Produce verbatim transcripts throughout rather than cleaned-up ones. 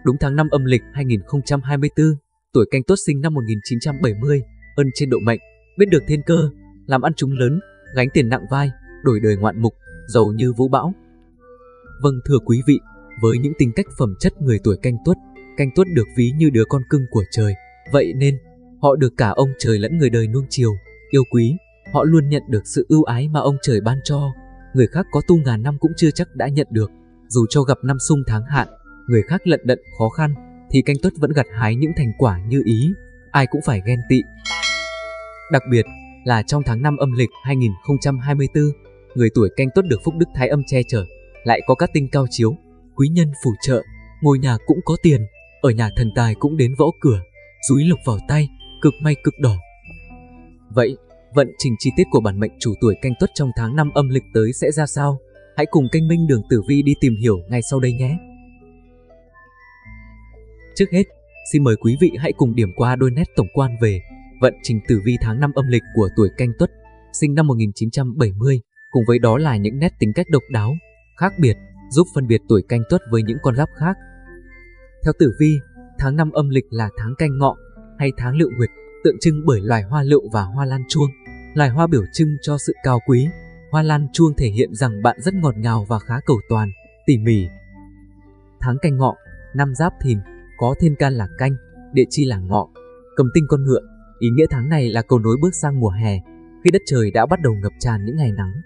Đúng tháng năm âm lịch hai nghìn không trăm hai mươi tư, tuổi Canh Tuất sinh năm một nghìn chín trăm bảy mươi, ân trên độ mệnh, biết được thiên cơ, làm ăn trúng lớn, gánh tiền nặng vai, đổi đời ngoạn mục, giàu như vũ bão. Vâng thưa quý vị, với những tính cách phẩm chất người tuổi Canh Tuất, Canh Tuất được ví như đứa con cưng của trời, vậy nên họ được cả ông trời lẫn người đời nuông chiều, yêu quý, họ luôn nhận được sự ưu ái mà ông trời ban cho. Người khác có tu ngàn năm cũng chưa chắc đã nhận được, dù cho gặp năm sung tháng hạn, người khác lận đận khó khăn, thì Canh Tuất vẫn gặt hái những thành quả như ý, ai cũng phải ghen tị. Đặc biệt là trong tháng năm âm lịch hai nghìn không trăm hai mươi tư, người tuổi Canh Tuất được phúc đức thái âm che chở, lại có các tinh cao chiếu, quý nhân phù trợ, ngôi nhà cũng có tiền, ở nhà thần tài cũng đến võ cửa, dúi lộc vào tay, cực may cực đỏ. Vậy, vận trình chi tiết của bản mệnh chủ tuổi Canh Tuất trong tháng năm âm lịch tới sẽ ra sao? Hãy cùng kênh Minh Đường Tử Vi đi tìm hiểu ngay sau đây nhé! Trước hết, xin mời quý vị hãy cùng điểm qua đôi nét tổng quan về vận trình tử vi tháng năm âm lịch của tuổi Canh Tuất, sinh năm một nghìn chín trăm bảy mươi, cùng với đó là những nét tính cách độc đáo, khác biệt, giúp phân biệt tuổi Canh Tuất với những con giáp khác. Theo tử vi, tháng năm âm lịch là tháng Canh Ngọ hay tháng Lựu Nguyệt, tượng trưng bởi loài hoa lựu và hoa lan chuông. Loài hoa biểu trưng cho sự cao quý, hoa lan chuông thể hiện rằng bạn rất ngọt ngào và khá cầu toàn, tỉ mỉ. Tháng Canh Ngọ, năm Giáp Thìn, có thiên can là Canh, địa chi là Ngọ, cầm tinh con ngựa. Ý nghĩa tháng này là cầu nối bước sang mùa hè, khi đất trời đã bắt đầu ngập tràn những ngày nắng.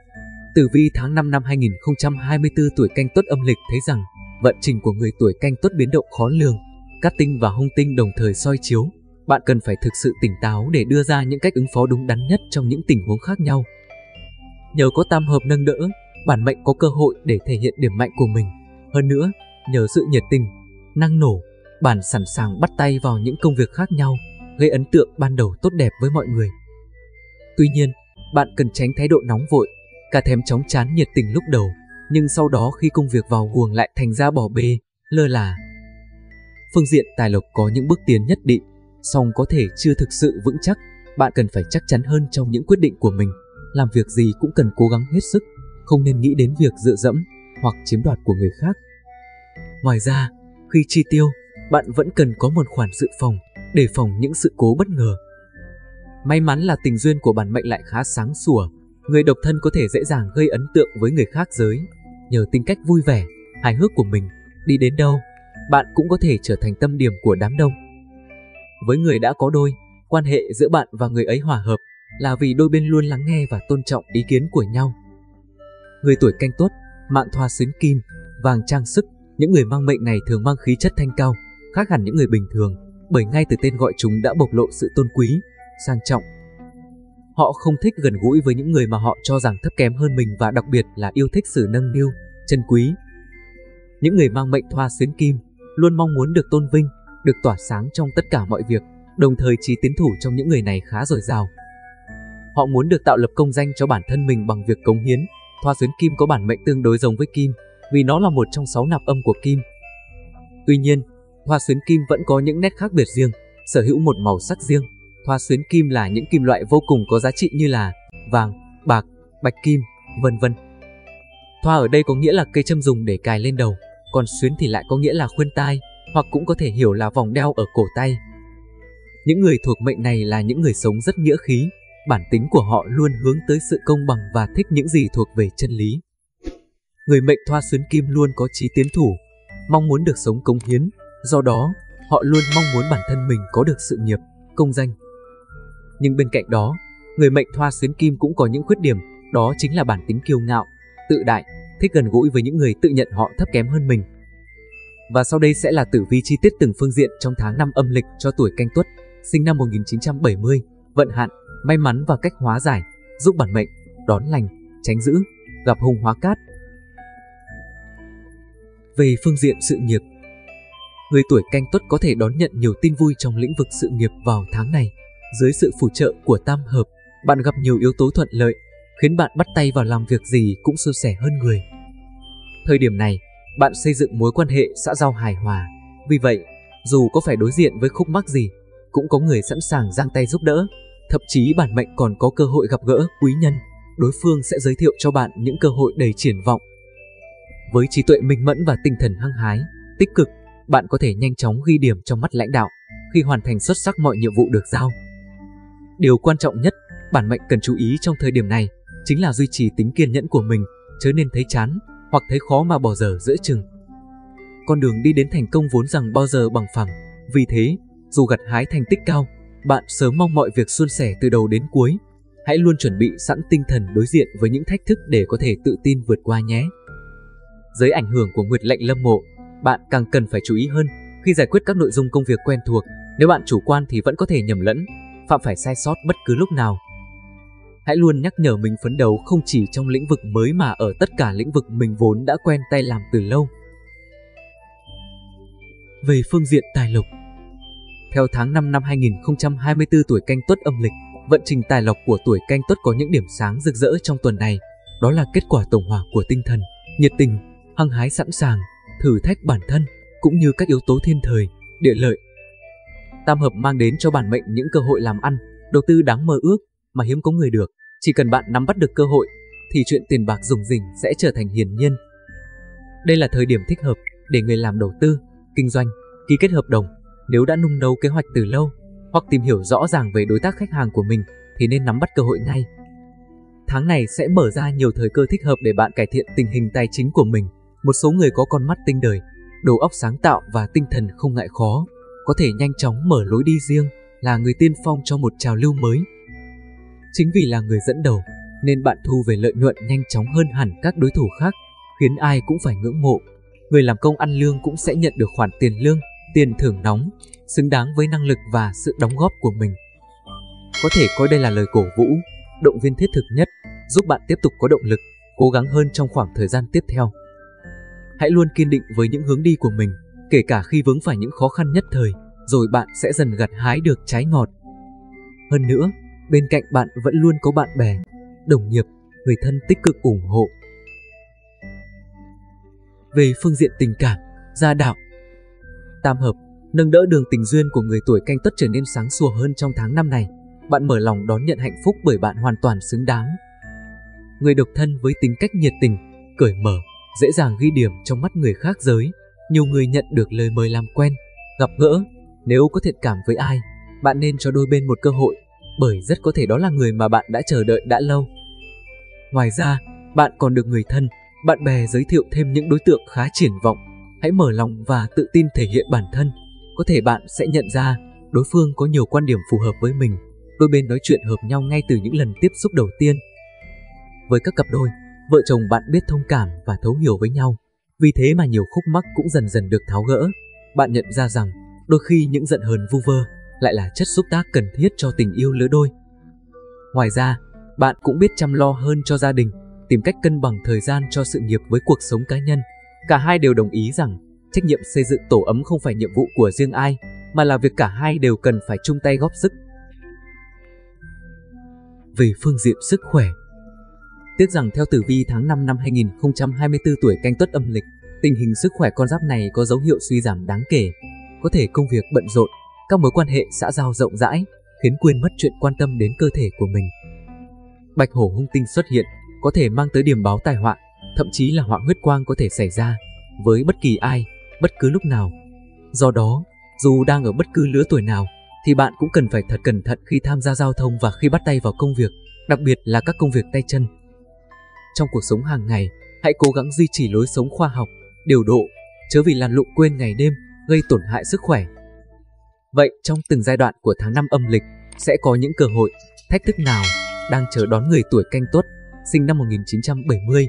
Tử vi tháng năm năm hai nghìn không trăm hai mươi tư tuổi Canh Tuất âm lịch thấy rằng vận trình của người tuổi Canh Tuất biến động khó lường, cát tinh và hung tinh đồng thời soi chiếu. Bạn cần phải thực sự tỉnh táo để đưa ra những cách ứng phó đúng đắn nhất trong những tình huống khác nhau. Nhờ có tam hợp nâng đỡ, bản mệnh có cơ hội để thể hiện điểm mạnh của mình. Hơn nữa, nhờ sự nhiệt tình, năng nổ, bạn sẵn sàng bắt tay vào những công việc khác nhau, gây ấn tượng ban đầu tốt đẹp với mọi người. Tuy nhiên, bạn cần tránh thái độ nóng vội, cả thèm chóng chán nhiệt tình lúc đầu, nhưng sau đó khi công việc vào guồng lại thành ra bỏ bê, lơ là. Phương diện tài lộc có những bước tiến nhất định, song có thể chưa thực sự vững chắc, bạn cần phải chắc chắn hơn trong những quyết định của mình. Làm việc gì cũng cần cố gắng hết sức, không nên nghĩ đến việc dựa dẫm hoặc chiếm đoạt của người khác. Ngoài ra, khi chi tiêu, bạn vẫn cần có một khoản dự phòng, đề phòng những sự cố bất ngờ. May mắn là tình duyên của bản mệnh lại khá sáng sủa, người độc thân có thể dễ dàng gây ấn tượng với người khác giới. Nhờ tính cách vui vẻ, hài hước của mình, đi đến đâu, bạn cũng có thể trở thành tâm điểm của đám đông. Với người đã có đôi, quan hệ giữa bạn và người ấy hòa hợp là vì đôi bên luôn lắng nghe và tôn trọng ý kiến của nhau. Người tuổi Canh Tuất, mạng thoa xuyến kim, vàng trang sức, những người mang mệnh này thường mang khí chất thanh cao, khác hẳn những người bình thường, bởi ngay từ tên gọi chúng đã bộc lộ sự tôn quý, sang trọng. Họ không thích gần gũi với những người mà họ cho rằng thấp kém hơn mình và đặc biệt là yêu thích sự nâng niu, trân quý. Những người mang mệnh thoa xuyến kim luôn mong muốn được tôn vinh, được tỏa sáng trong tất cả mọi việc, đồng thời trí tiến thủ trong những người này khá dồi dào. Họ muốn được tạo lập công danh cho bản thân mình bằng việc cống hiến. Thoa xuyến kim có bản mệnh tương đối giống với kim, vì nó là một trong sáu nạp âm của kim. Tuy nhiên, thoa xuyến kim vẫn có những nét khác biệt riêng, sở hữu một màu sắc riêng. Thoa xuyến kim là những kim loại vô cùng có giá trị như là vàng, bạc, bạch kim, vân vân. Thoa ở đây có nghĩa là cây châm dùng để cài lên đầu, còn xuyến thì lại có nghĩa là khuyên tai, hoặc cũng có thể hiểu là vòng đeo ở cổ tay. Những người thuộc mệnh này là những người sống rất nghĩa khí, bản tính của họ luôn hướng tới sự công bằng và thích những gì thuộc về chân lý. Người mệnh thoa xuyến kim luôn có chí tiến thủ, mong muốn được sống cống hiến, do đó họ luôn mong muốn bản thân mình có được sự nghiệp, công danh. Nhưng bên cạnh đó, người mệnh thoa xuyến kim cũng có những khuyết điểm, đó chính là bản tính kiêu ngạo, tự đại, thích gần gũi với những người tự nhận họ thấp kém hơn mình. Và sau đây sẽ là tử vi chi tiết từng phương diện trong tháng năm âm lịch cho tuổi Canh Tuất, sinh năm một nghìn chín trăm bảy mươi, vận hạn, may mắn và cách hóa giải, giúp bản mệnh đón lành, tránh dữ, gặp hung hóa cát. Về phương diện sự nghiệp, người tuổi Canh Tuất có thể đón nhận nhiều tin vui trong lĩnh vực sự nghiệp vào tháng này. Dưới sự phù trợ của tam hợp, bạn gặp nhiều yếu tố thuận lợi, khiến bạn bắt tay vào làm việc gì cũng suôn sẻ hơn người. Thời điểm này, bạn xây dựng mối quan hệ xã giao hài hòa. Vì vậy, dù có phải đối diện với khúc mắc gì, cũng có người sẵn sàng giang tay giúp đỡ. Thậm chí bản mệnh còn có cơ hội gặp gỡ quý nhân, đối phương sẽ giới thiệu cho bạn những cơ hội đầy triển vọng. Với trí tuệ minh mẫn và tinh thần hăng hái, tích cực, bạn có thể nhanh chóng ghi điểm trong mắt lãnh đạo khi hoàn thành xuất sắc mọi nhiệm vụ được giao. Điều quan trọng nhất bản mệnh cần chú ý trong thời điểm này chính là duy trì tính kiên nhẫn của mình, chớ nên thấy chán hoặc thấy khó mà bỏ dở giữa chừng. Con đường đi đến thành công vốn rằng bao giờ bằng phẳng, vì thế, dù gặt hái thành tích cao, bạn sớm mong mọi việc suôn sẻ từ đầu đến cuối. Hãy luôn chuẩn bị sẵn tinh thần đối diện với những thách thức để có thể tự tin vượt qua nhé. Dưới ảnh hưởng của nguyệt lệnh lâm mộ, bạn càng cần phải chú ý hơn khi giải quyết các nội dung công việc quen thuộc. Nếu bạn chủ quan thì vẫn có thể nhầm lẫn, phạm phải sai sót bất cứ lúc nào. Hãy luôn nhắc nhở mình phấn đấu không chỉ trong lĩnh vực mới mà ở tất cả lĩnh vực mình vốn đã quen tay làm từ lâu. Về phương diện tài lộc, theo tháng năm năm hai nghìn không trăm hai mươi tư tuổi Canh Tuất âm lịch, vận trình tài lộc của tuổi Canh Tuất có những điểm sáng rực rỡ trong tuần này. Đó là kết quả tổng hòa của tinh thần, nhiệt tình, hăng hái sẵn sàng, thử thách bản thân, cũng như các yếu tố thiên thời, địa lợi. Tam hợp mang đến cho bản mệnh những cơ hội làm ăn, đầu tư đáng mơ ước mà hiếm có người được. Chỉ cần bạn nắm bắt được cơ hội, thì chuyện tiền bạc rủng rỉnh sẽ trở thành hiển nhiên. Đây là thời điểm thích hợp để người làm đầu tư, kinh doanh, ký kết hợp đồng. Nếu đã nung nấu kế hoạch từ lâu, hoặc tìm hiểu rõ ràng về đối tác khách hàng của mình, thì nên nắm bắt cơ hội ngay. Tháng này sẽ mở ra nhiều thời cơ thích hợp để bạn cải thiện tình hình tài chính của mình. Một số người có con mắt tinh đời, đầu óc sáng tạo và tinh thần không ngại khó, có thể nhanh chóng mở lối đi riêng, là người tiên phong cho một trào lưu mới. Chính vì là người dẫn đầu, nên bạn thu về lợi nhuận nhanh chóng hơn hẳn các đối thủ khác, khiến ai cũng phải ngưỡng mộ. Người làm công ăn lương cũng sẽ nhận được khoản tiền lương, tiền thưởng nóng, xứng đáng với năng lực và sự đóng góp của mình. Có thể coi đây là lời cổ vũ, động viên thiết thực nhất, giúp bạn tiếp tục có động lực, cố gắng hơn trong khoảng thời gian tiếp theo. Hãy luôn kiên định với những hướng đi của mình, kể cả khi vướng phải những khó khăn nhất thời, rồi bạn sẽ dần gặt hái được trái ngọt. Hơn nữa, bên cạnh bạn vẫn luôn có bạn bè, đồng nghiệp, người thân tích cực ủng hộ. Về phương diện tình cảm, gia đạo, tam hợp nâng đỡ đường tình duyên của người tuổi Canh Tuất trở nên sáng sủa hơn trong tháng năm này. Bạn mở lòng đón nhận hạnh phúc bởi bạn hoàn toàn xứng đáng. Người độc thân với tính cách nhiệt tình, cởi mở, dễ dàng ghi điểm trong mắt người khác giới. Nhiều người nhận được lời mời làm quen, gặp gỡ. Nếu có thiện cảm với ai, bạn nên cho đôi bên một cơ hội, bởi rất có thể đó là người mà bạn đã chờ đợi đã lâu. Ngoài ra, bạn còn được người thân, bạn bè giới thiệu thêm những đối tượng khá triển vọng. Hãy mở lòng và tự tin thể hiện bản thân. Có thể bạn sẽ nhận ra đối phương có nhiều quan điểm phù hợp với mình. Đôi bên nói chuyện hợp nhau ngay từ những lần tiếp xúc đầu tiên. Với các cặp đôi, vợ chồng bạn biết thông cảm và thấu hiểu với nhau. Vì thế mà nhiều khúc mắc cũng dần dần được tháo gỡ. Bạn nhận ra rằng đôi khi những giận hờn vu vơ lại là chất xúc tác cần thiết cho tình yêu lứa đôi. Ngoài ra, bạn cũng biết chăm lo hơn cho gia đình, tìm cách cân bằng thời gian cho sự nghiệp với cuộc sống cá nhân. Cả hai đều đồng ý rằng trách nhiệm xây dựng tổ ấm không phải nhiệm vụ của riêng ai, mà là việc cả hai đều cần phải chung tay góp sức. Về phương diện sức khỏe, tiếc rằng theo tử vi tháng năm năm hai nghìn không trăm hai mươi tư tuổi Canh Tuất âm lịch, tình hình sức khỏe con giáp này có dấu hiệu suy giảm đáng kể. Có thể công việc bận rộn, các mối quan hệ xã giao rộng rãi, khiến quên mất chuyện quan tâm đến cơ thể của mình. Bạch hổ hung tinh xuất hiện, có thể mang tới điềm báo tai họa, thậm chí là họa huyết quang có thể xảy ra với bất kỳ ai, bất cứ lúc nào. Do đó, dù đang ở bất cứ lứa tuổi nào, thì bạn cũng cần phải thật cẩn thận khi tham gia giao thông và khi bắt tay vào công việc, đặc biệt là các công việc tay chân. Trong cuộc sống hàng ngày, hãy cố gắng duy trì lối sống khoa học, điều độ, chớ vì lăn lụng quên ngày đêm, gây tổn hại sức khỏe. Vậy trong từng giai đoạn của tháng năm âm lịch, sẽ có những cơ hội, thách thức nào đang chờ đón người tuổi Canh Tuất, sinh năm một nghìn chín trăm bảy mươi?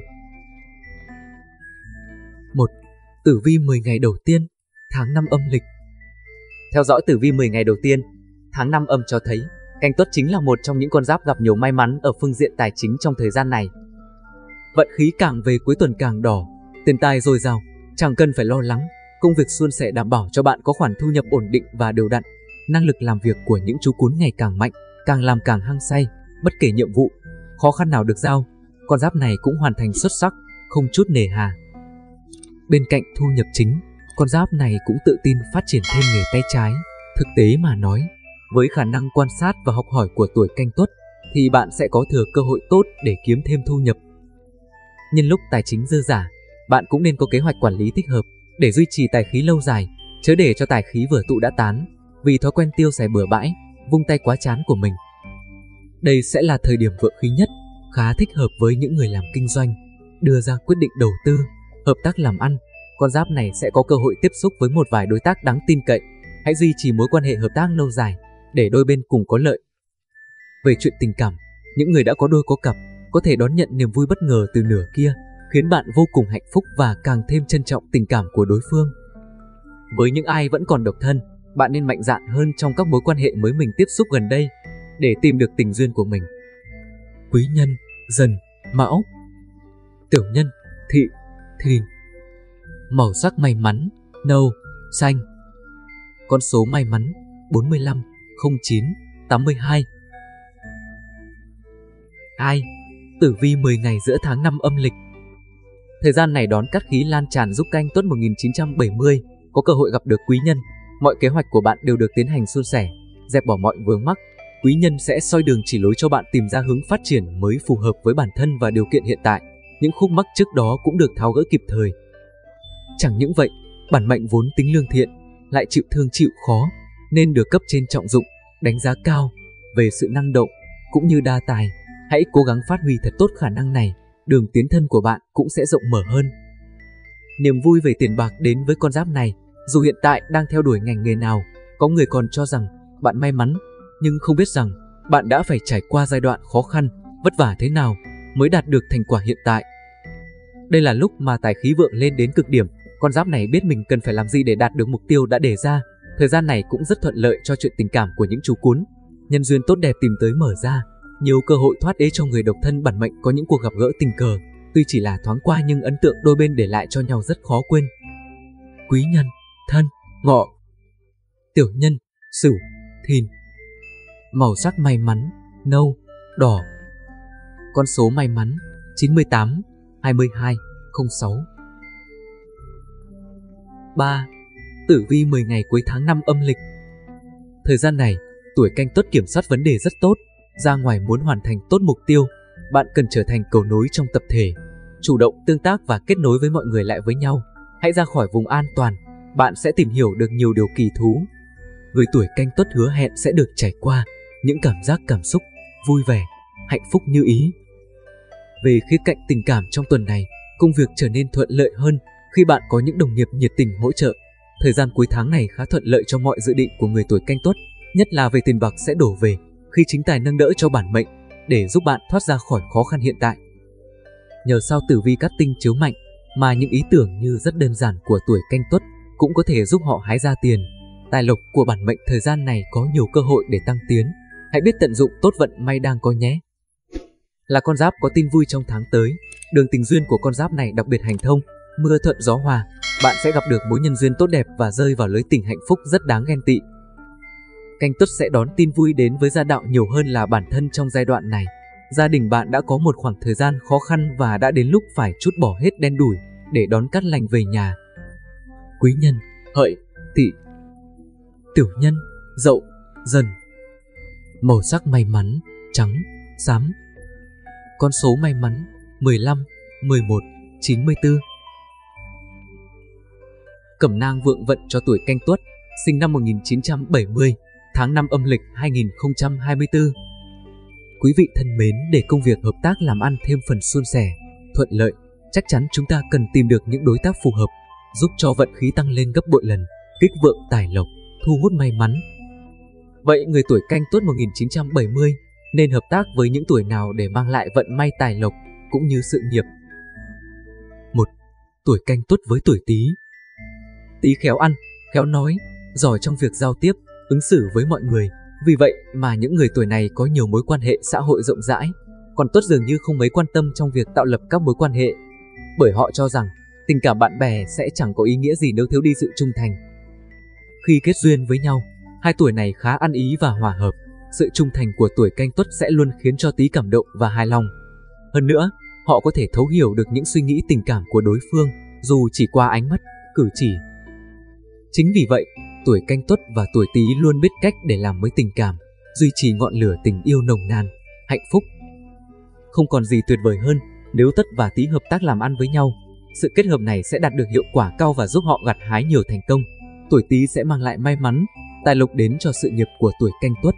một. Tử vi mười ngày đầu tiên, tháng năm âm lịch. Theo dõi tử vi mười ngày đầu tiên, tháng năm âm cho thấy, Canh Tuất chính là một trong những con giáp gặp nhiều may mắn ở phương diện tài chính trong thời gian này. Vận khí càng về cuối tuần càng đỏ, tiền tài dồi dào, chẳng cần phải lo lắng, công việc suôn sẻ đảm bảo cho bạn có khoản thu nhập ổn định và đều đặn. Năng lực làm việc của những chú cún ngày càng mạnh, càng làm càng hăng say, bất kể nhiệm vụ, khó khăn nào được giao, con giáp này cũng hoàn thành xuất sắc, không chút nề hà. Bên cạnh thu nhập chính, con giáp này cũng tự tin phát triển thêm nghề tay trái. Thực tế mà nói, với khả năng quan sát và học hỏi của tuổi Canh Tuất, thì bạn sẽ có thừa cơ hội tốt để kiếm thêm thu nhập. Nhân lúc tài chính dư dả, bạn cũng nên có kế hoạch quản lý thích hợp để duy trì tài khí lâu dài, chớ để cho tài khí vừa tụ đã tán, vì thói quen tiêu xài bừa bãi, vung tay quá chán của mình. Đây sẽ là thời điểm vượng khí nhất, khá thích hợp với những người làm kinh doanh, đưa ra quyết định đầu tư, hợp tác làm ăn. Con giáp này sẽ có cơ hội tiếp xúc với một vài đối tác đáng tin cậy. Hãy duy trì mối quan hệ hợp tác lâu dài để đôi bên cùng có lợi. Về chuyện tình cảm, những người đã có đôi có cặp có thể đón nhận niềm vui bất ngờ từ nửa kia, khiến bạn vô cùng hạnh phúc và càng thêm trân trọng tình cảm của đối phương. Với những ai vẫn còn độc thân, bạn nên mạnh dạn hơn trong các mối quan hệ mới mình tiếp xúc gần đây để tìm được tình duyên của mình. Quý nhân: Dần, Mão. Tiểu nhân: Thị, Thìn. Màu sắc may mắn: nâu, xanh. Con số may mắn: bốn mươi lăm, không chín, tám mươi hai. Ai? Tử vi mười ngày giữa tháng năm âm lịch. Thời gian này đón cát khí lan tràn giúp Canh Tuất một nghìn chín trăm bảy mươi có cơ hội gặp được quý nhân. Mọi kế hoạch của bạn đều được tiến hành suôn sẻ, dẹp bỏ mọi vướng mắc. Quý nhân sẽ soi đường chỉ lối cho bạn tìm ra hướng phát triển mới phù hợp với bản thân và điều kiện hiện tại. Những khúc mắc trước đó cũng được tháo gỡ kịp thời. Chẳng những vậy, bản mệnh vốn tính lương thiện, lại chịu thương chịu khó, nên được cấp trên trọng dụng, đánh giá cao về sự năng động cũng như đa tài. Hãy cố gắng phát huy thật tốt khả năng này, đường tiến thân của bạn cũng sẽ rộng mở hơn. Niềm vui về tiền bạc đến với con giáp này. Dù hiện tại đang theo đuổi ngành nghề nào, có người còn cho rằng bạn may mắn, nhưng không biết rằng bạn đã phải trải qua giai đoạn khó khăn, vất vả thế nào mới đạt được thành quả hiện tại. Đây là lúc mà tài khí vượng lên đến cực điểm. Con giáp này biết mình cần phải làm gì để đạt được mục tiêu đã đề ra. Thời gian này cũng rất thuận lợi cho chuyện tình cảm của những chú cún. Nhân duyên tốt đẹp tìm tới mở ra, nhiều cơ hội thoát ế cho người độc thân. Bản mệnh có những cuộc gặp gỡ tình cờ, tuy chỉ là thoáng qua nhưng ấn tượng đôi bên để lại cho nhau rất khó quên. Quý nhân: Thân, Ngọ. Tiểu nhân: Sửu, Thìn. Màu sắc may mắn: nâu, đỏ. Con số may mắn: chín mươi tám, hai mươi hai, không sáu. ba. Tử vi mười ngày cuối tháng năm âm lịch. Thời gian này, tuổi Canh Tuất kiểm soát vấn đề rất tốt. Ra ngoài muốn hoàn thành tốt mục tiêu, bạn cần trở thành cầu nối trong tập thể, chủ động tương tác và kết nối với mọi người lại với nhau. Hãy ra khỏi vùng an toàn, bạn sẽ tìm hiểu được nhiều điều kỳ thú. Người tuổi Canh Tuất hứa hẹn sẽ được trải qua những cảm giác cảm xúc vui vẻ, hạnh phúc như ý. Về khía cạnh tình cảm trong tuần này, công việc trở nên thuận lợi hơn khi bạn có những đồng nghiệp nhiệt tình hỗ trợ. Thời gian cuối tháng này khá thuận lợi cho mọi dự định của người tuổi Canh Tuất, nhất là về tiền bạc sẽ đổ về khi chính tài nâng đỡ cho bản mệnh để giúp bạn thoát ra khỏi khó khăn hiện tại. Nhờ sao tử vi cát tinh chiếu mạnh mà những ý tưởng như rất đơn giản của tuổi Canh Tuất cũng có thể giúp họ hái ra tiền. Tài lộc của bản mệnh thời gian này có nhiều cơ hội để tăng tiến. Hãy biết tận dụng tốt vận may đang có nhé. Là con giáp có tin vui trong tháng tới, đường tình duyên của con giáp này đặc biệt hành thông, mưa thuận gió hòa. Bạn sẽ gặp được mối nhân duyên tốt đẹp và rơi vào lưới tình hạnh phúc rất đáng ghen tị. Canh Tuất sẽ đón tin vui đến với gia đạo nhiều hơn là bản thân trong giai đoạn này. Gia đình bạn đã có một khoảng thời gian khó khăn và đã đến lúc phải trút bỏ hết đen đủi để đón cát lành về nhà. Quý nhân: Hợi, Tỵ. Tiểu nhân: Dậu, Dần. Màu sắc may mắn: trắng, xám. Con số may mắn: mười lăm, mười một, chín mươi tư. Cẩm nang vượng vận cho tuổi Canh Tuất, sinh năm một nghìn chín trăm bảy mươi, tháng năm âm lịch hai nghìn không trăm hai mươi tư. Quý vị thân mến, để công việc hợp tác làm ăn thêm phần suôn sẻ, thuận lợi, chắc chắn chúng ta cần tìm được những đối tác phù hợp, giúp cho vận khí tăng lên gấp bội lần, kích vượng tài lộc, thu hút may mắn. Vậy người tuổi Canh Tuất một nghìn chín trăm bảy mươi nên hợp tác với những tuổi nào để mang lại vận may tài lộc cũng như sự nghiệp? một. Tuổi Canh Tuất với tuổi Tý. Tý khéo ăn, khéo nói, giỏi trong việc giao tiếp, ứng xử với mọi người. Vì vậy mà những người tuổi này có nhiều mối quan hệ xã hội rộng rãi. Còn Tuất dường như không mấy quan tâm trong việc tạo lập các mối quan hệ, bởi họ cho rằng tình cảm bạn bè sẽ chẳng có ý nghĩa gì nếu thiếu đi sự trung thành. Khi kết duyên với nhau, hai tuổi này khá ăn ý và hòa hợp. Sự trung thành của tuổi Canh Tuất sẽ luôn khiến cho Tý cảm động và hài lòng. Hơn nữa, họ có thể thấu hiểu được những suy nghĩ tình cảm của đối phương, dù chỉ qua ánh mắt, cử chỉ. Chính vì vậy, tuổi Canh Tuất và tuổi Tý luôn biết cách để làm mới tình cảm, duy trì ngọn lửa tình yêu nồng nàn, hạnh phúc. Không còn gì tuyệt vời hơn nếu Tuất và Tý hợp tác làm ăn với nhau. Sự kết hợp này sẽ đạt được hiệu quả cao và giúp họ gặt hái nhiều thành công. tuổi Tý sẽ mang lại may mắn, tài lộc đến cho sự nghiệp của tuổi Canh Tuất.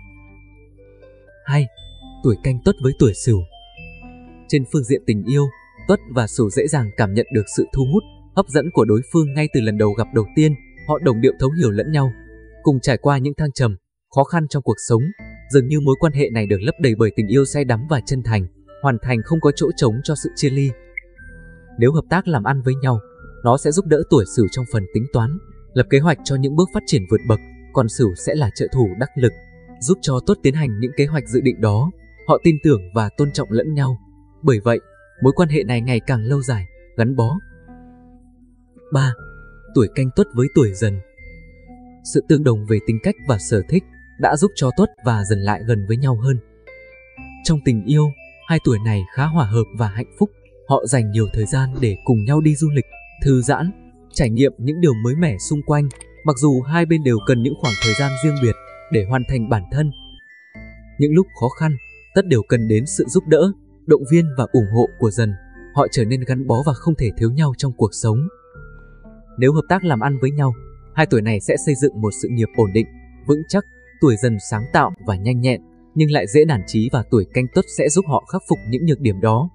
hai. Tuổi Canh Tuất với tuổi Sửu. Trên phương diện tình yêu, Tuất và Sửu dễ dàng cảm nhận được sự thu hút, hấp dẫn của đối phương ngay từ lần đầu gặp đầu tiên. Họ đồng điệu thấu hiểu lẫn nhau, cùng trải qua những thăng trầm, khó khăn trong cuộc sống. Dường như mối quan hệ này được lấp đầy bởi tình yêu say đắm và chân thành, hoàn thành không có chỗ trống cho sự chia ly. Nếu hợp tác làm ăn với nhau, nó sẽ giúp đỡ tuổi Sửu trong phần tính toán, lập kế hoạch cho những bước phát triển vượt bậc, còn Sửu sẽ là trợ thủ đắc lực, giúp cho Tuất tiến hành những kế hoạch dự định đó. Họ tin tưởng và tôn trọng lẫn nhau. Bởi vậy, mối quan hệ này ngày càng lâu dài, gắn bó. ba. Tuổi Canh Tuất với tuổi Dần. Sự tương đồng về tính cách và sở thích đã giúp cho Tuất và Dần lại gần với nhau hơn. Trong tình yêu, hai tuổi này khá hòa hợp và hạnh phúc. Họ dành nhiều thời gian để cùng nhau đi du lịch, thư giãn, trải nghiệm những điều mới mẻ xung quanh, mặc dù hai bên đều cần những khoảng thời gian riêng biệt để hoàn thành bản thân. Những lúc khó khăn, Tất đều cần đến sự giúp đỡ, động viên và ủng hộ của Dần. Họ trở nên gắn bó và không thể thiếu nhau trong cuộc sống. Nếu hợp tác làm ăn với nhau, hai tuổi này sẽ xây dựng một sự nghiệp ổn định, vững chắc. Tuổi Dần sáng tạo và nhanh nhẹn, nhưng lại dễ nản chí, và tuổi Canh Tuất sẽ giúp họ khắc phục những nhược điểm đó.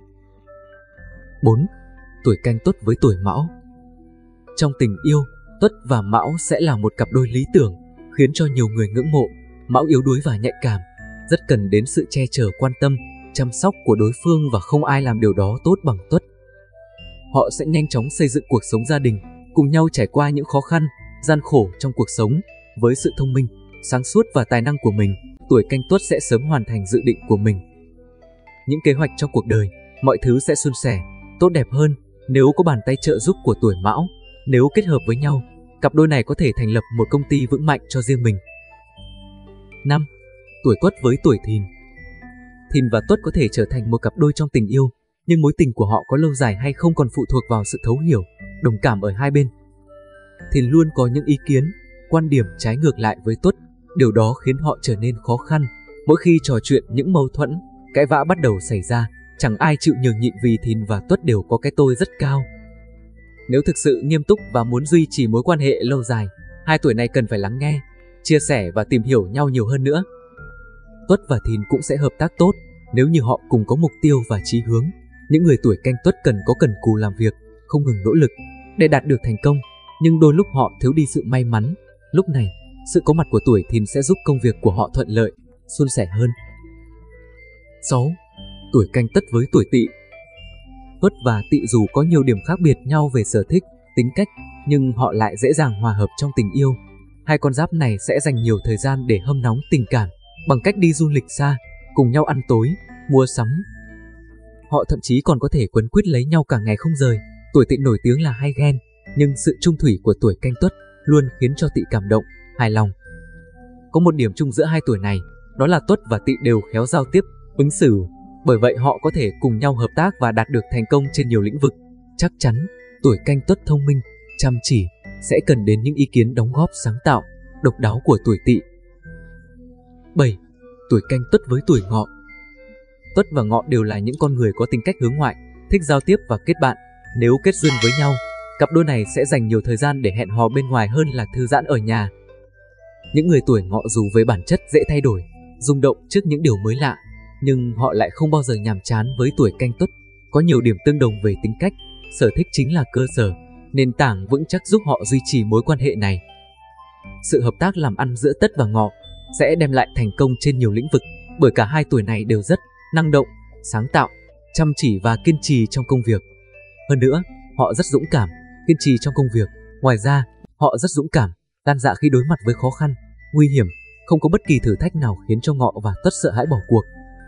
bốn. Tuổi Canh Tuất với tuổi Mão. Trong tình yêu, Tuất và Mão sẽ là một cặp đôi lý tưởng, khiến cho nhiều người ngưỡng mộ. Mão yếu đuối và nhạy cảm, rất cần đến sự che chở, quan tâm, chăm sóc của đối phương, và không ai làm điều đó tốt bằng Tuất. Họ sẽ nhanh chóng xây dựng cuộc sống gia đình, cùng nhau trải qua những khó khăn, gian khổ trong cuộc sống. Với sự thông minh, sáng suốt và tài năng của mình, tuổi Canh Tuất sẽ sớm hoàn thành dự định của mình. Những kế hoạch trong cuộc đời, mọi thứ sẽ suôn sẻ, tốt đẹp hơn nếu có bàn tay trợ giúp của tuổi Mão. Nếu kết hợp với nhau, cặp đôi này có thể thành lập một công ty vững mạnh cho riêng mình. năm. Tuổi Tuất với tuổi Thìn. Thìn và Tuất có thể trở thành một cặp đôi trong tình yêu, nhưng mối tình của họ có lâu dài hay không còn phụ thuộc vào sự thấu hiểu, đồng cảm ở hai bên. Thìn luôn có những ý kiến, quan điểm trái ngược lại với Tuất, điều đó khiến họ trở nên khó khăn. Mỗi khi trò chuyện, những mâu thuẫn, cãi vã bắt đầu xảy ra, chẳng ai chịu nhường nhịn vì Thìn và Tuất đều có cái tôi rất cao. Nếu thực sự nghiêm túc và muốn duy trì mối quan hệ lâu dài, hai tuổi này cần phải lắng nghe, chia sẻ và tìm hiểu nhau nhiều hơn nữa. Tuất và Thìn cũng sẽ hợp tác tốt nếu như họ cùng có mục tiêu và chí hướng. Những người tuổi Canh Tuất cần có cần cù làm việc, không ngừng nỗ lực để đạt được thành công, nhưng đôi lúc họ thiếu đi sự may mắn. Lúc này, sự có mặt của tuổi Thìn sẽ giúp công việc của họ thuận lợi, suôn sẻ hơn. sáu. Tuổi Canh Tất với tuổi Tỵ. Tuất và Tỵ dù có nhiều điểm khác biệt nhau về sở thích, tính cách, nhưng họ lại dễ dàng hòa hợp trong tình yêu. Hai con giáp này sẽ dành nhiều thời gian để hâm nóng tình cảm bằng cách đi du lịch xa, cùng nhau ăn tối, mua sắm. Họ thậm chí còn có thể quấn quýt lấy nhau cả ngày không rời. Tuổi Tỵ nổi tiếng là hay ghen, nhưng sự trung thủy của tuổi Canh Tuất luôn khiến cho Tỵ cảm động, hài lòng. Có một điểm chung giữa hai tuổi này, đó là Tuất và Tỵ đều khéo giao tiếp, ứng xử. Bởi vậy họ có thể cùng nhau hợp tác và đạt được thành công trên nhiều lĩnh vực. Chắc chắn, tuổi Canh Tuất thông minh, chăm chỉ, sẽ cần đến những ý kiến đóng góp sáng tạo, độc đáo của tuổi Tỵ. bảy. Tuổi Canh Tuất với tuổi Ngọ. Tuất và Ngọ đều là những con người có tính cách hướng ngoại, thích giao tiếp và kết bạn. Nếu kết duyên với nhau, cặp đôi này sẽ dành nhiều thời gian để hẹn hò bên ngoài hơn là thư giãn ở nhà. Những người tuổi Ngọ dù với bản chất dễ thay đổi, rung động trước những điều mới lạ, nhưng họ lại không bao giờ nhàm chán với tuổi Canh Tuất. Có nhiều điểm tương đồng về tính cách, sở thích chính là cơ sở, nền tảng vững chắc giúp họ duy trì mối quan hệ này. Sự hợp tác làm ăn giữa Tất và Ngọ sẽ đem lại thành công trên nhiều lĩnh vực, bởi cả hai tuổi này đều rất năng động, sáng tạo, chăm chỉ và kiên trì trong công việc. Hơn nữa, họ rất dũng cảm, kiên trì trong công việc. Ngoài ra, họ rất dũng cảm, gan dạ khi đối mặt với khó khăn, nguy hiểm. Không có bất kỳ thử thách nào khiến cho Ngọ và Tất sợ hãi bỏ cuộc.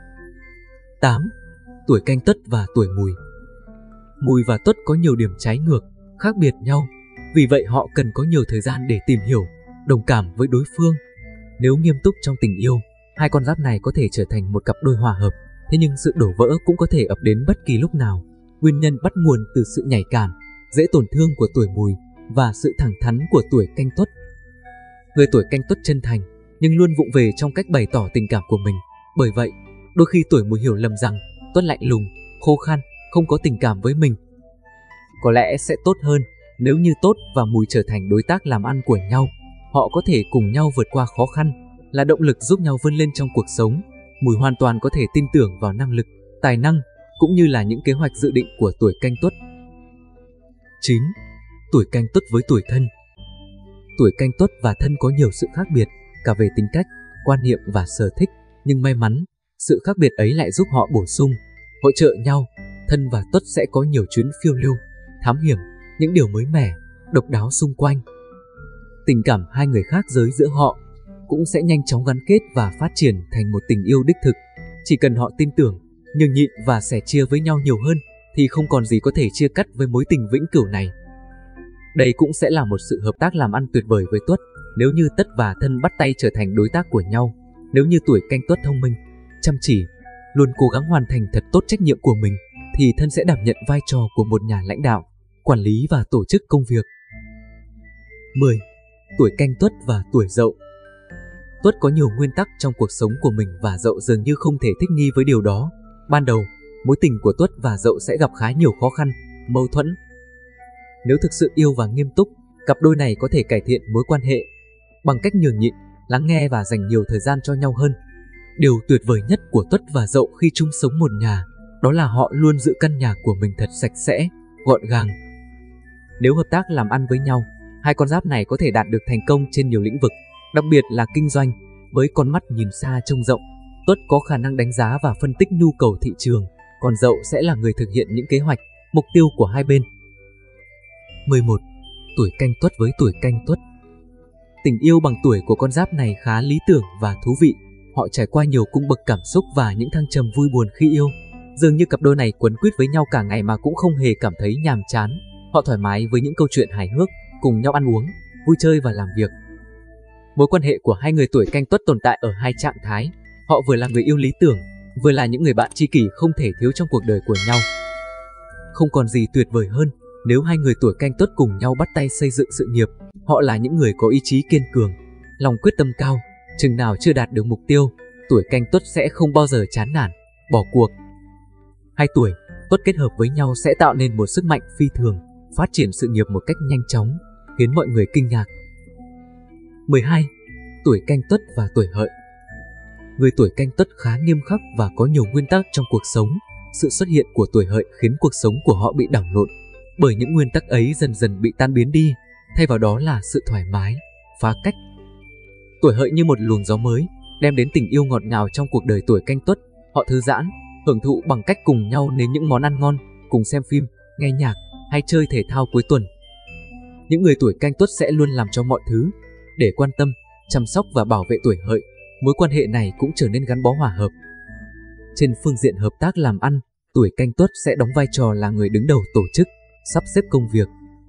tám. Tuổi Canh Tất và tuổi Mùi. Mùi và Tuất có nhiều điểm trái ngược, khác biệt nhau. Vì vậy họ cần có nhiều thời gian để tìm hiểu, đồng cảm với đối phương. Nếu nghiêm túc trong tình yêu, hai con giáp này có thể trở thành một cặp đôi hòa hợp. Thế nhưng sự đổ vỡ cũng có thể ập đến bất kỳ lúc nào. Nguyên nhân bắt nguồn từ sự nhạy cảm, dễ tổn thương của tuổi Mùi và sự thẳng thắn của tuổi Canh Tuất. Người tuổi Canh Tuất chân thành, nhưng luôn vụng về trong cách bày tỏ tình cảm của mình. Bởi vậy, đôi khi tuổi Mùi hiểu lầm rằng Tuất lạnh lùng, khô khan, không có tình cảm với mình. Có lẽ sẽ tốt hơn nếu như Tuất và Mùi trở thành đối tác làm ăn của nhau, Họ có thể cùng nhau vượt qua khó khăn, là động lực giúp nhau vươn lên trong cuộc sống. Mùi hoàn toàn có thể tin tưởng vào năng lực, tài năng, cũng như là những kế hoạch dự định của tuổi Canh Tuất. chín. Tuổi Canh Tuất với tuổi Thân. Tuổi Canh Tuất và Thân có nhiều sự khác biệt, cả về tính cách, quan niệm và sở thích, nhưng may mắn, sự khác biệt ấy lại giúp họ bổ sung, hỗ trợ nhau. Thân và Tuất sẽ có nhiều chuyến phiêu lưu, thám hiểm, những điều mới mẻ, độc đáo xung quanh. Tình cảm hai người khác giới giữa họ cũng sẽ nhanh chóng gắn kết và phát triển thành một tình yêu đích thực. Chỉ cần họ tin tưởng, nhường nhịn và sẻ chia với nhau nhiều hơn, thì không còn gì có thể chia cắt với mối tình vĩnh cửu này. Đây cũng sẽ là một sự hợp tác làm ăn tuyệt vời với Tuất, nếu như Tất và Thân bắt tay trở thành đối tác của nhau. Nếu như tuổi Canh Tuất thông minh, chăm chỉ, luôn cố gắng hoàn thành thật tốt trách nhiệm của mình, thì Thân sẽ đảm nhận vai trò của một nhà lãnh đạo, quản lý và tổ chức công việc. mười. Tuổi Canh Tuất và tuổi Dậu. Tuất có nhiều nguyên tắc trong cuộc sống của mình và Dậu dường như không thể thích nghi với điều đó. Ban đầu, mối tình của Tuất và Dậu sẽ gặp khá nhiều khó khăn, mâu thuẫn. Nếu thực sự yêu và nghiêm túc, cặp đôi này có thể cải thiện mối quan hệ bằng cách nhường nhịn, lắng nghe và dành nhiều thời gian cho nhau hơn. Điều tuyệt vời nhất của Tuất và Dậu khi chung sống một nhà, đó là họ luôn giữ căn nhà của mình thật sạch sẽ, gọn gàng. Nếu hợp tác làm ăn với nhau, hai con giáp này có thể đạt được thành công trên nhiều lĩnh vực, đặc biệt là kinh doanh. Với con mắt nhìn xa trông rộng, Tuất có khả năng đánh giá và phân tích nhu cầu thị trường, còn Dậu sẽ là người thực hiện những kế hoạch, mục tiêu của hai bên. mười một. Tuổi Canh Tuất với tuổi Canh Tuất. Tình yêu bằng tuổi của con giáp này khá lý tưởng và thú vị. Họ trải qua nhiều cung bậc cảm xúc và những thăng trầm vui buồn khi yêu. Dường như cặp đôi này quấn quýt với nhau cả ngày mà cũng không hề cảm thấy nhàm chán. Họ thoải mái với những câu chuyện hài hước, cùng nhau ăn uống, vui chơi và làm việc. Mối quan hệ của hai người tuổi Canh Tuất tồn tại ở hai trạng thái. Họ vừa là người yêu lý tưởng, vừa là những người bạn tri kỷ không thể thiếu trong cuộc đời của nhau. Không còn gì tuyệt vời hơn nếu hai người tuổi Canh Tuất cùng nhau bắt tay xây dựng sự nghiệp. Họ là những người có ý chí kiên cường, lòng quyết tâm cao. Chừng nào chưa đạt được mục tiêu, tuổi Canh Tuất sẽ không bao giờ chán nản, bỏ cuộc. Hai tuổi Tuất kết hợp với nhau sẽ tạo nên một sức mạnh phi thường, phát triển sự nghiệp một cách nhanh chóng, khiến mọi người kinh ngạc. mười hai. Tuổi Canh Tuất và tuổi Hợi. Người tuổi Canh Tuất khá nghiêm khắc và có nhiều nguyên tắc trong cuộc sống. Sự xuất hiện của tuổi Hợi khiến cuộc sống của họ bị đảo lộn, bởi những nguyên tắc ấy dần dần bị tan biến đi, thay vào đó là sự thoải mái, phá cách. Tuổi Hợi như một luồng gió mới, đem đến tình yêu ngọt ngào trong cuộc đời tuổi Canh Tuất. Họ thư giãn, hưởng thụ bằng cách cùng nhau nếm những món ăn ngon, cùng xem phim, nghe nhạc hay chơi thể thao cuối tuần. Những người tuổi Canh Tuất sẽ luôn làm cho mọi thứ để quan tâm, chăm sóc và bảo vệ tuổi Hợi. Mối quan hệ này cũng trở nên gắn bó hòa hợp. Trên phương diện hợp tác làm ăn, tuổi Canh Tuất sẽ đóng vai trò là người đứng đầu tổ chức, sắp xếp công việc.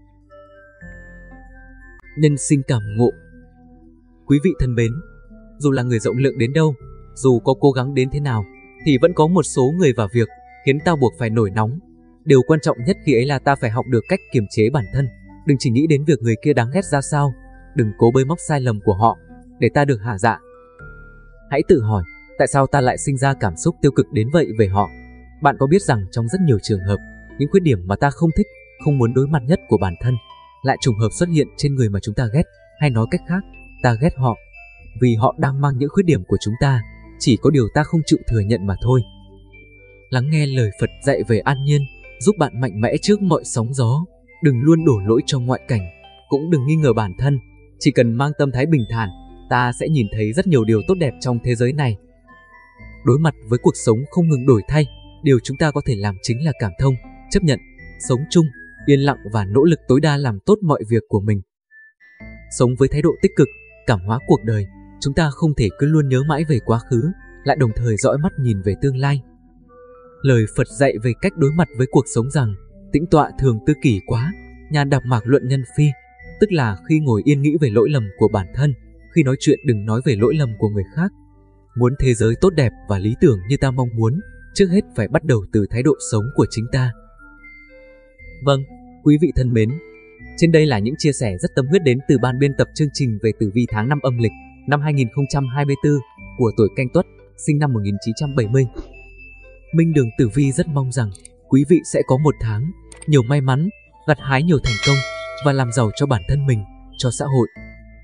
Nhân sinh cảm ngộ. Quý vị thân mến, dù là người rộng lượng đến đâu, dù có cố gắng đến thế nào, thì vẫn có một số người và việc khiến ta buộc phải nổi nóng. Điều quan trọng nhất khi ấy là ta phải học được cách kiềm chế bản thân. Đừng chỉ nghĩ đến việc người kia đáng ghét ra sao, đừng cố bới móc sai lầm của họ để ta được hả dạ. Hãy tự hỏi, tại sao ta lại sinh ra cảm xúc tiêu cực đến vậy về họ? Bạn có biết rằng trong rất nhiều trường hợp, những khuyết điểm mà ta không thích, không muốn đối mặt nhất của bản thân lại trùng hợp xuất hiện trên người mà chúng ta ghét, hay nói cách khác, ta ghét họ vì họ đang mang những khuyết điểm của chúng ta, chỉ có điều ta không chịu thừa nhận mà thôi. Lắng nghe lời Phật dạy về an nhiên, giúp bạn mạnh mẽ trước mọi sóng gió. Đừng luôn đổ lỗi cho ngoại cảnh, cũng đừng nghi ngờ bản thân. Chỉ cần mang tâm thái bình thản, ta sẽ nhìn thấy rất nhiều điều tốt đẹp trong thế giới này. Đối mặt với cuộc sống không ngừng đổi thay, điều chúng ta có thể làm chính là cảm thông, chấp nhận, sống chung, yên lặng và nỗ lực tối đa làm tốt mọi việc của mình. Sống với thái độ tích cực, cảm hóa cuộc đời, chúng ta không thể cứ luôn nhớ mãi về quá khứ, lại đồng thời dõi mắt nhìn về tương lai. Lời Phật dạy về cách đối mặt với cuộc sống rằng, tĩnh tọa thường tư kỷ quá, nhà đạp mạc luận nhân phi, tức là khi ngồi yên nghĩ về lỗi lầm của bản thân, khi nói chuyện đừng nói về lỗi lầm của người khác. Muốn thế giới tốt đẹp và lý tưởng như ta mong muốn, trước hết phải bắt đầu từ thái độ sống của chính ta. Vâng, quý vị thân mến, trên đây là những chia sẻ rất tâm huyết đến từ ban biên tập chương trình về tử vi tháng năm âm lịch năm hai nghìn không trăm hai mươi tư của tuổi Canh Tuất, sinh năm một nghìn chín trăm bảy mươi. Minh Đường Tử Vi rất mong rằng quý vị sẽ có một tháng nhiều may mắn, gặt hái nhiều thành công và làm giàu cho bản thân mình, cho xã hội.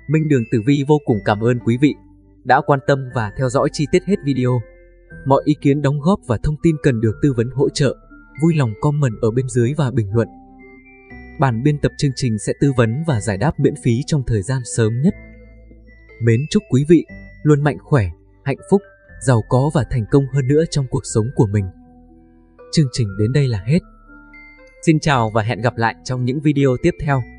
Minh Đường Tử Vi vô cùng cảm ơn quý vị đã quan tâm và theo dõi chi tiết hết video. Mọi ý kiến đóng góp và thông tin cần được tư vấn hỗ trợ, vui lòng comment ở bên dưới và bình luận. Ban biên tập chương trình sẽ tư vấn và giải đáp miễn phí trong thời gian sớm nhất. Mến chúc quý vị luôn mạnh khỏe, hạnh phúc, giàu có và thành công hơn nữa trong cuộc sống của mình. Chương trình đến đây là hết. Xin chào và hẹn gặp lại trong những video tiếp theo.